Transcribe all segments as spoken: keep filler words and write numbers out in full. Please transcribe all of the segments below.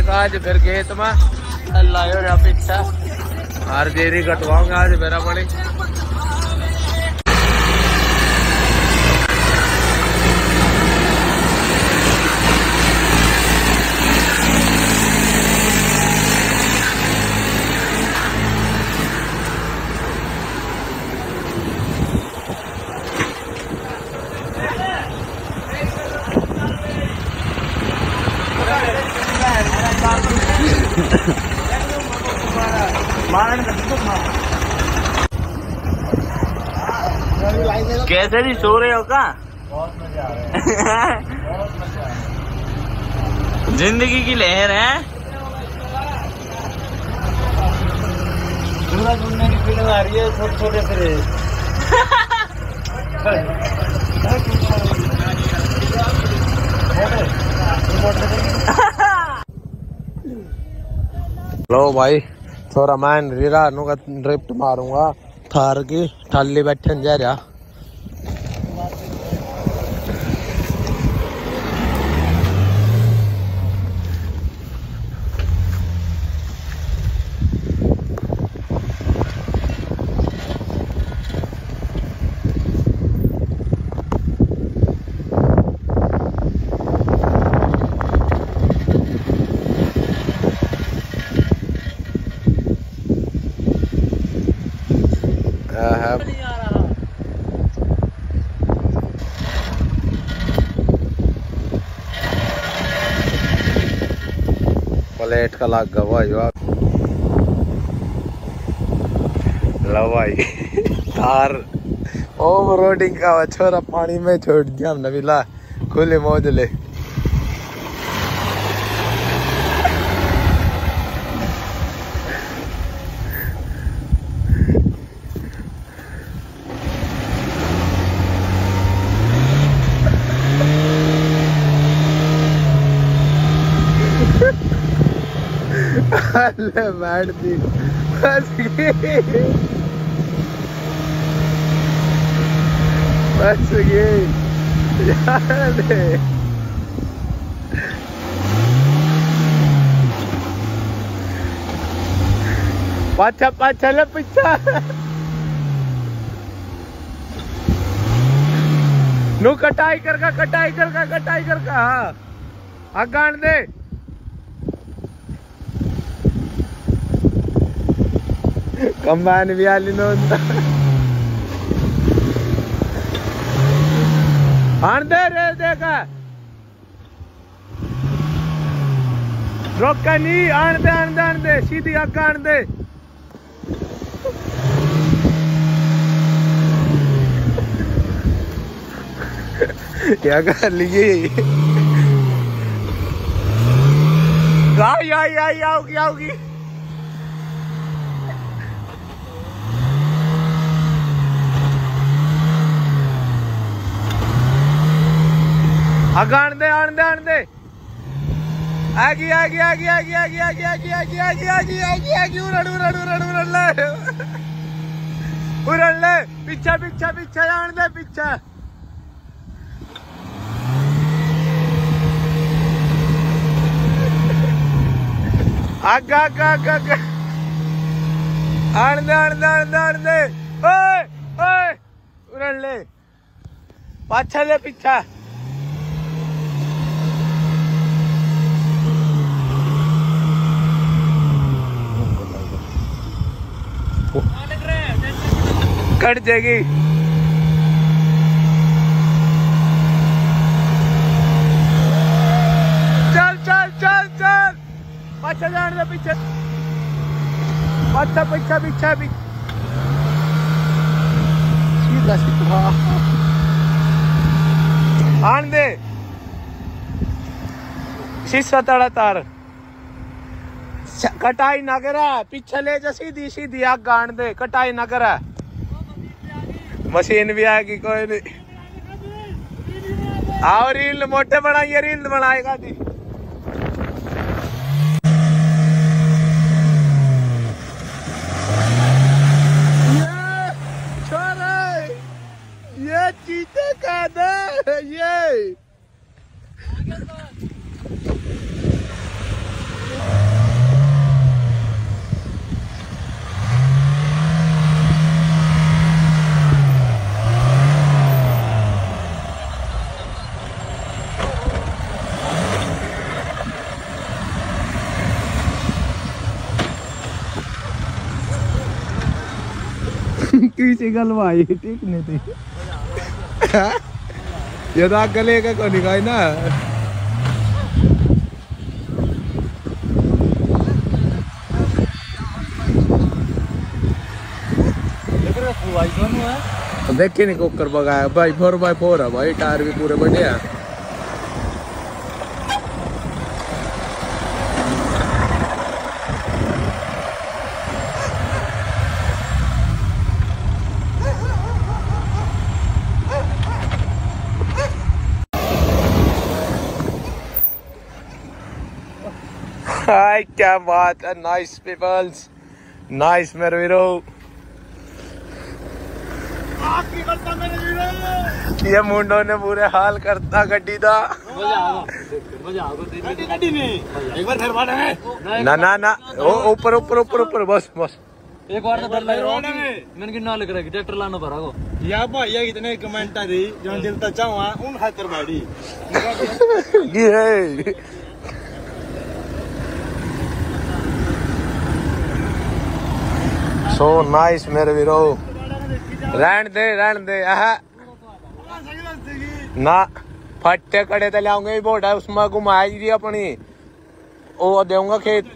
आज फिर खेत में लायो पीछा हर देरी कटवाऊंगा आज मेरा पड़ी। कैसे भी सो रहे हो का? बहुत मजा आ रहा है। बहुत मजा आ रहा है। जिंदगी की लहर है। सूरज उड़ने की फीलिंग आ रही है छोटे छोटे से। लो भाई थोड़ा मैं रीरा नु का ड्रिफ्ट मारूंगा थार की थाली बैठन जा रहा। प्लेट का लाग गवा लो भाई तार ओवर रोडिंग का छोरा पानी में छोड़ दिया हमने मिला खुले मौज ले। बैठ दी बस गई बस गई पाछा पाछा ले पीछा नु कटाई कर का कटाई कर का कटाई कर का हाँ अगान दे कंबाइन भी आली नो आन दे रे देखा रोका नहीं आन दे आन दे आन दे सीधी आका आन दे क्या कर लिए आई आई आई आओगी आओगी आगे आन दे आन दे आन दे आगे आगे आगे आगे आगे आगे आगे आगे आगे आगे आगे आगे उड़न उड़न उड़न उड़न ले उड़न ले पीछा पीछा पीछा आन दे पीछा आगे आगे आगे आगे आन दे आन दे आन दे आन दे ओए ओए उड़न ले पाछा ले पीछा कट जाएगी चल चल चल चल पाछा जाने दे पीछे पाछा पीछा पीछा भी सीधा सीधा आन दे शीशा तड़ा तार कटाई ना करा पीछे ले जा सीधी सीधी आग गान दे कटाई ना करा मशीन भी आएगी कोई नहीं आओ रील मोटे बनाइए रील बनाएगा जी ये छोरे ये चीते का दे ये किसी गल भाई ठीक नहीं थी ये तो आग गले का कोनी का ना देखिए नहीं कुकर बगाया भाई फोर बाई फोर है भाई टायर भी पूरे बड़े हैं हाय क्या बात है नाइस पीपल्स नाइस मेरे वीरो ये मुंडो ने पूरे हाल करता गड्डी दा ना ना ना ऊपर ऊपर ऊपर ऊपर बस बस एक बार तो डर लग रहा है मैंने कि ना लग रहा है ट्रैक्टर लाना पड़ा को या भाई ये कितने कमेंट आ रही जो दिल तक चाहवा उन खातर बाड़ी ये सो नाइस मेरे वीरो रहन दे रहन दे आहा ना फट्टे कड़े ते लाऊंगे बोटा उसमें घुमाई दी अपनी ओ देऊंगा खेत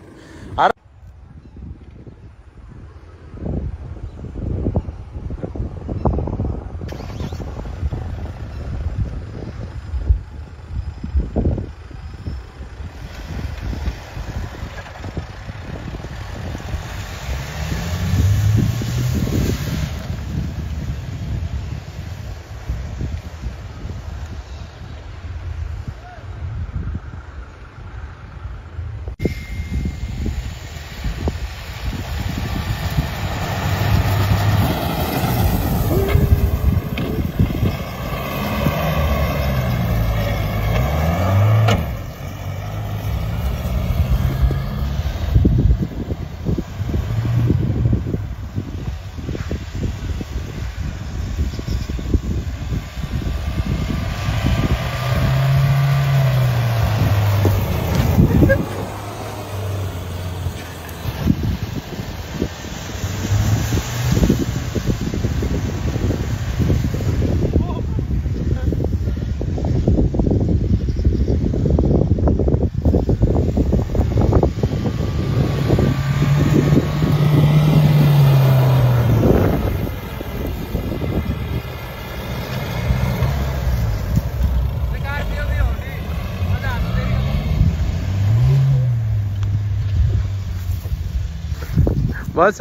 बस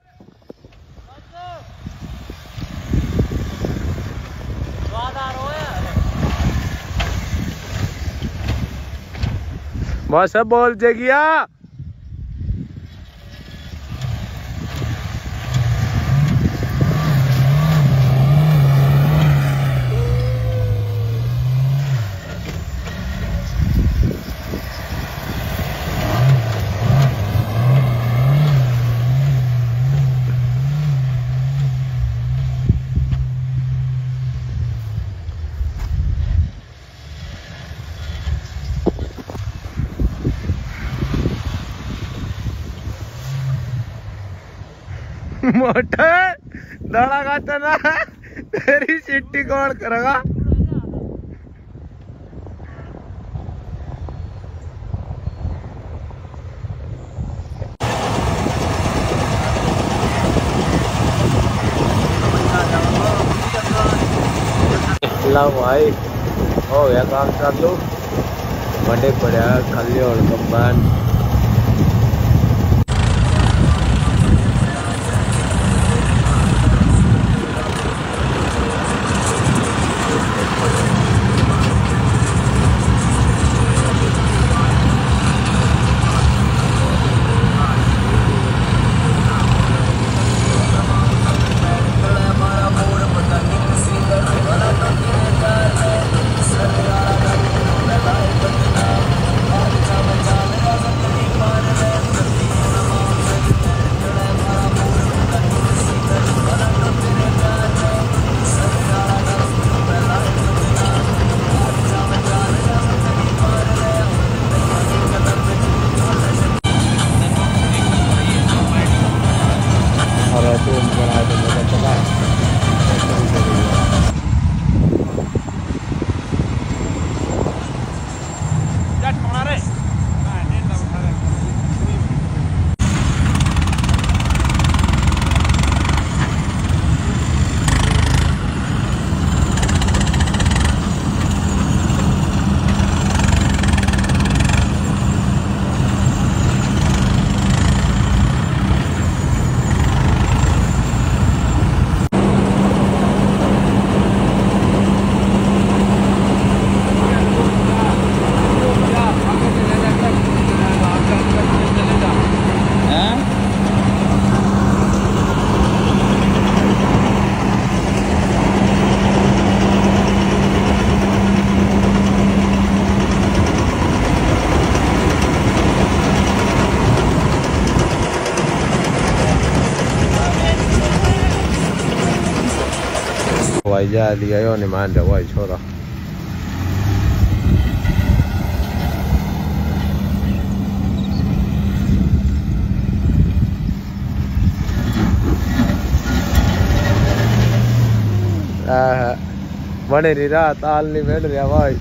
बस बोल जगिया मोटा दड़ा खाता ना तेरी चिट्ठी कौन करेगा ला भाई हो गया काम चालू बड़े पड़ा खाली और कंबाइन भाई जा दिया यो नहीं मान रहा भाई छोरा बने रही रहा ताल नहीं बैठ रहा भाई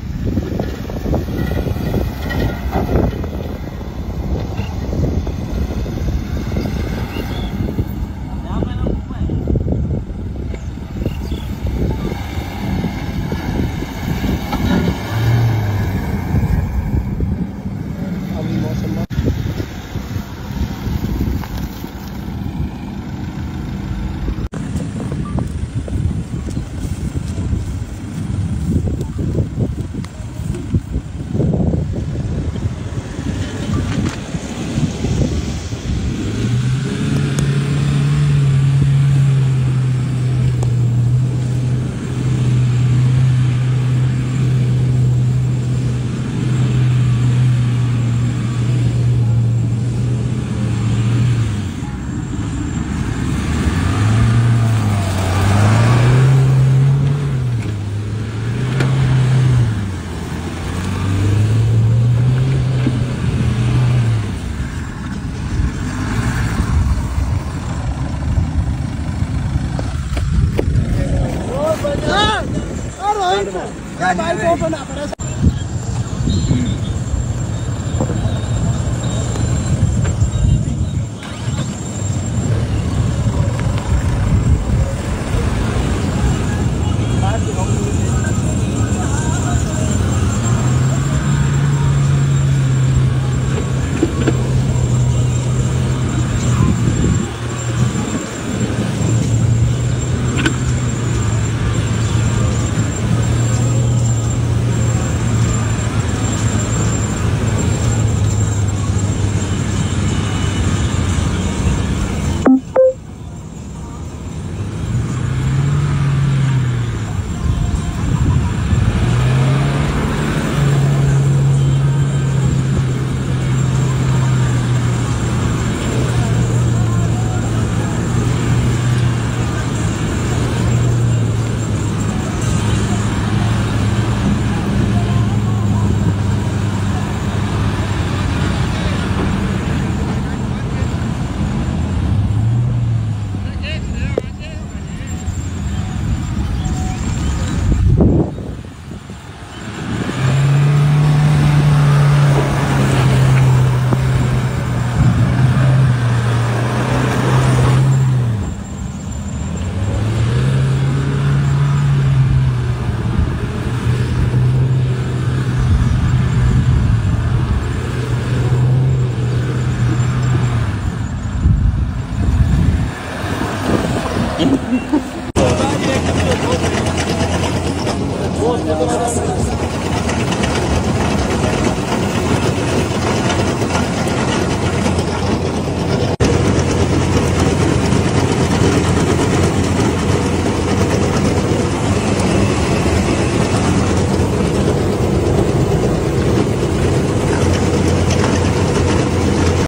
भाई फोटो ना